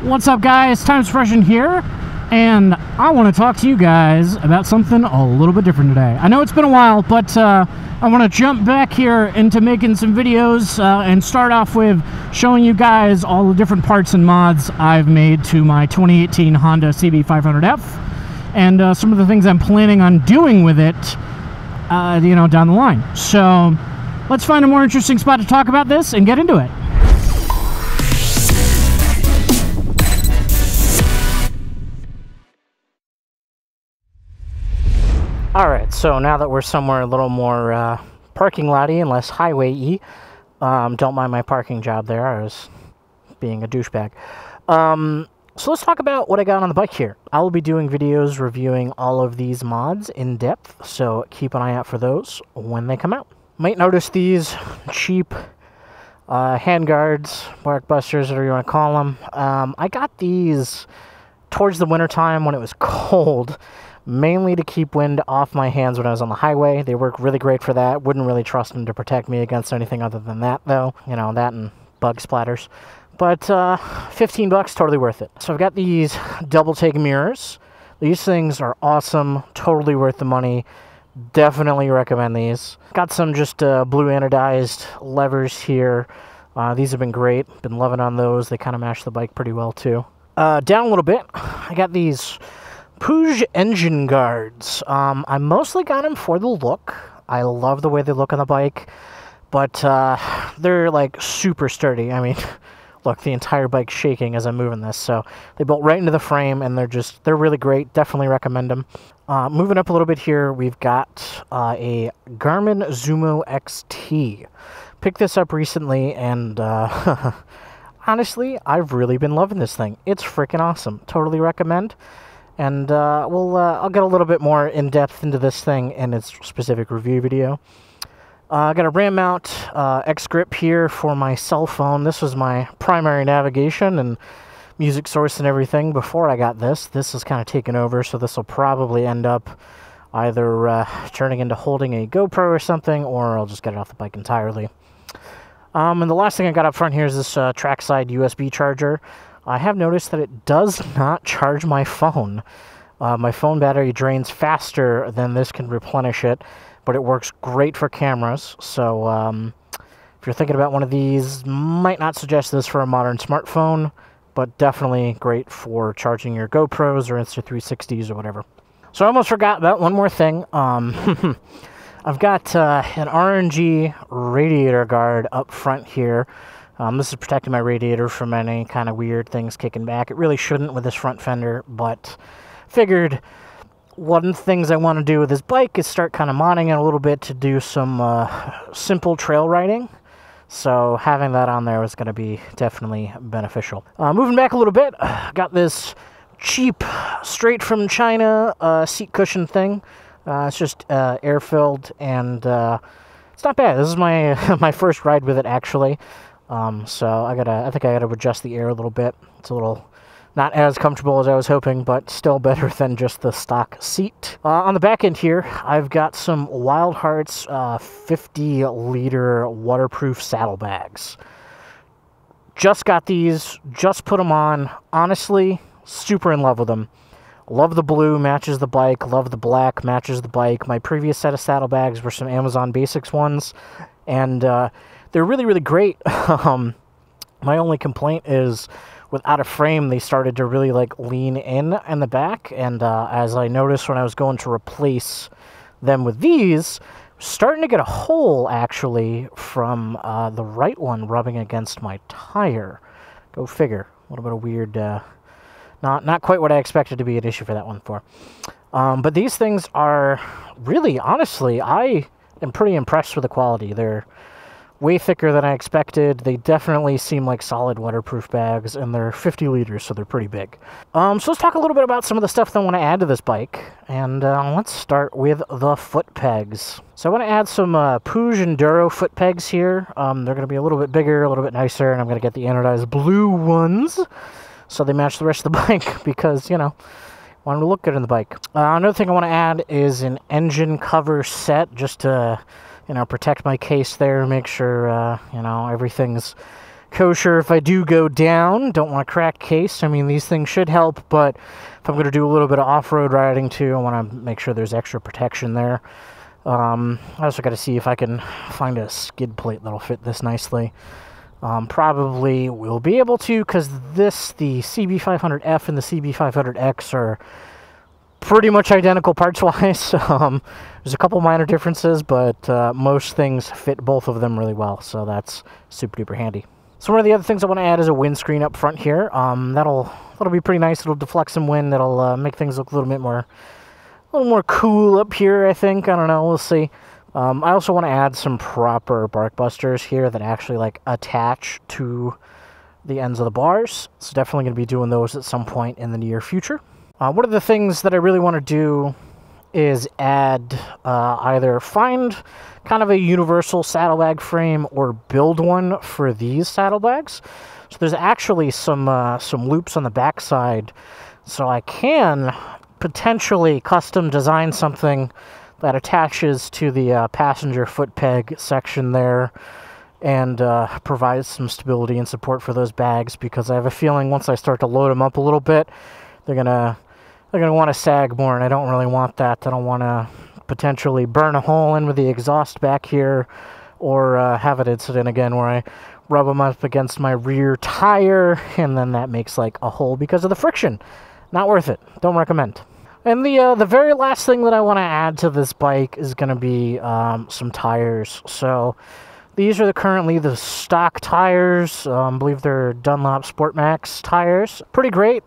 What's up, guys? TimesFreshen here, and I want to talk to you guys about something a little bit different today. I know it's been a while, but I want to jump back here into making some videos and start off with showing you guys all the different parts and mods I've made to my 2018 Honda CB500F, and some of the things I'm planning on doing with it, down the line. So let's find a more interesting spot to talk about this and get into it. Alright, so now that we're somewhere a little more parking lot-y and less highway-y, don't mind my parking job there, I was being a douchebag. So let's talk about what I got on the bike here. I will be doing videos reviewing all of these mods in depth, so keep an eye out for those when they come out. Might notice these cheap handguards, bark busters, whatever you want to call them. I got these towards the wintertime when it was cold, mainly to keep wind off my hands when I was on the highway. They work really great for that. Wouldn't really trust them to protect me against anything other than that, though. You know, that and bug splatters. But 15 bucks, totally worth it. So I've got these double take mirrors. These things are awesome, totally worth the money. Definitely recommend these. Got some just blue anodized levers here. These have been great. Been loving on those. They kind of match the bike pretty well, too. Down a little bit, I got these Puig engine guards. I mostly got them for the look. I love the way they look on the bike, but they're like super sturdy. I mean, look, the entire bike's shaking as I'm moving this, so they bolt right into the frame, and they're really great. Definitely recommend them. Moving up a little bit here, we've got a Garmin Zumo XT. Picked this up recently, and honestly, I've really been loving this thing. It's freaking awesome. Totally recommend. And I'll get a little bit more in-depth into this thing in its specific review video. I got a RAM mount X-Grip here for my cell phone. This was my primary navigation and music source and everything before I got this. This is kind of taken over, so this will probably end up either turning into holding a GoPro or something, or I'll just get it off the bike entirely. And the last thing I got up front here is this trackside USB charger. I have noticed that it does not charge my phone. My phone battery drains faster than this can replenish it, but it works great for cameras. So if you're thinking about one of these, might not suggest this for a modern smartphone, but definitely great for charging your GoPros or Insta360s or whatever. So I almost forgot about one more thing. I've got an RNG radiator guard up front here. This is protecting my radiator from any kind of weird things kicking back. It really shouldn't with this front fender, but figured one of the things I want to do with this bike is start kind of modding it a little bit to do some simple trail riding. So having that on there is going to be definitely beneficial. Moving back a little bit, got this cheap, straight from China seat cushion thing. It's just air-filled, and it's not bad. This is my first ride with it, actually. So I think I gotta adjust the air a little bit. It's a little not as comfortable as I was hoping, but still better than just the stock seat. On the back end here, I've got some Wild Hearts 50-liter waterproof saddlebags. Just got these, just put them on. Honestly, super in love with them. Love the blue, matches the bike. Love the black, matches the bike. My previous set of saddlebags were some Amazon Basics ones, and they're really, really great. My only complaint is without a frame, they started to really lean in the back, and as I noticed when I was going to replace them with these, starting to get a hole actually from the right one rubbing against my tire. Go figure. A little bit of weird, not quite what I expected to be an issue for that one for. But these things are really, honestly, I am pretty impressed with the quality. They're way thicker than I expected. They definitely seem like solid waterproof bags, and they're 50 liters, so they're pretty big. So let's talk a little bit about some of the stuff that I want to add to this bike, and let's start with the foot pegs. So I want to add some Puig Enduro foot pegs here. They're going to be a little bit bigger, a little bit nicer, and I'm going to get the anodized blue ones, so they match the rest of the bike, because, you know, want them to look good in the bike. Another thing I want to add is an engine cover set, just to protect my case there, make sure, everything's kosher if I do go down. Don't want to crack case. I mean, these things should help, but if I'm going to do a little bit of off-road riding too, I want to make sure there's extra protection there. I also got to see if I can find a skid plate that'll fit this nicely. Probably will be able to, because the CB500F and the CB500X are pretty much identical parts-wise. There's a couple minor differences, but most things fit both of them really well, so that's super-duper handy. So one of the other things I want to add is a windscreen up front here. That'll be pretty nice. It'll deflect some wind. That'll make things look a little more cool up here, I think. I don't know. We'll see. I also want to add some proper bark busters here that actually like attach to the ends of the bars. So definitely going to be doing those at some point in the near future. One of the things that I really want to do is add either find kind of a universal saddlebag frame or build one for these saddlebags. So there's actually some loops on the backside, so I can potentially custom design something that attaches to the passenger foot peg section there and provides some stability and support for those bags, because I have a feeling once I start to load them up a little bit, they're gonna want to sag more, and I don't really want that. I don't want to potentially burn a hole in with the exhaust back here, or have an incident again where I rub them up against my rear tire and then that makes like a hole because of the friction. Not worth it. Don't recommend. And the very last thing that I want to add to this bike is going to be some tires. So these are currently the stock tires. I believe they're Dunlop Sport Max tires. Pretty great.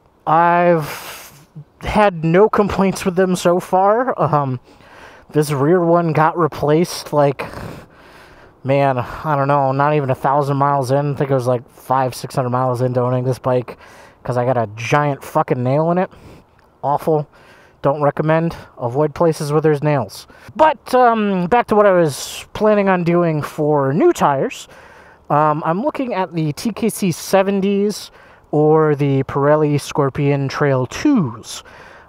I've had no complaints with them so far. This rear one got replaced like, man, I don't know, not even 1,000 miles in. I think it was like 500-600 miles into owning this bike, because I got a giant fucking nail in it. Awful. Don't recommend. Avoid places where there's nails. But back to what I was planning on doing for new tires. I'm looking at the TKC 70s or the Pirelli Scorpion Trail 2s.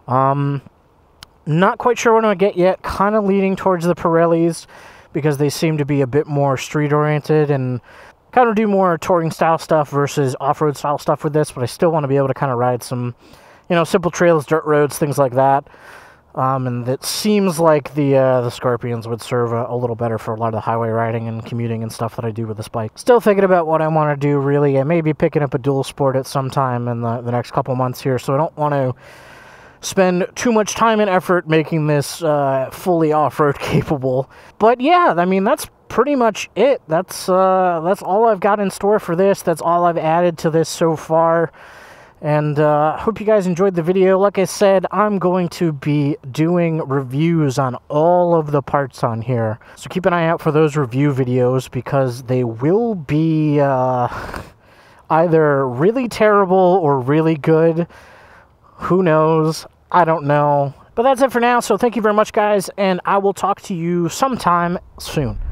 Not quite sure what I'm going to get yet. Kind of leaning towards the Pirellis, because they seem to be a bit more street-oriented and kind of do more touring-style stuff versus off-road style stuff with this, but I still want to be able to kind of ride some, you know, simple trails, dirt roads, things like that. And it seems like the Scorpions would serve a little better for a lot of the highway riding and commuting and stuff that I do with this bike. Still thinking about what I want to do, really. I may be picking up a dual sport at some time in the next couple months here, so I don't want to spend too much time and effort making this fully off-road capable. But yeah, I mean, that's pretty much it. That's all I've got in store for this. That's all I've added to this so far. And I hope you guys enjoyed the video. Like I said, I'm going to be doing reviews on all of the parts on here. So keep an eye out for those review videos, because they will be either really terrible or really good. Who knows? I don't know. But that's it for now. So thank you very much, guys. And I will talk to you sometime soon.